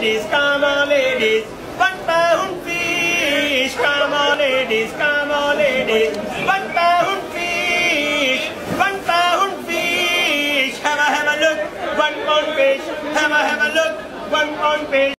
ladies, come on, ladies. £1 fish, come on, ladies, come on, ladies. £1 fish, £1 fish. Have a look, £1 fish. Have a look, £1 fish.